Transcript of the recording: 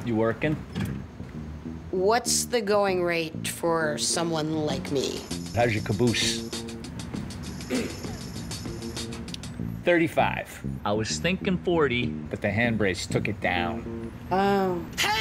You working? What's the going rate for someone like me? How's your caboose? 35. I was thinking 40, but the hand brace took it down. Oh. Hey!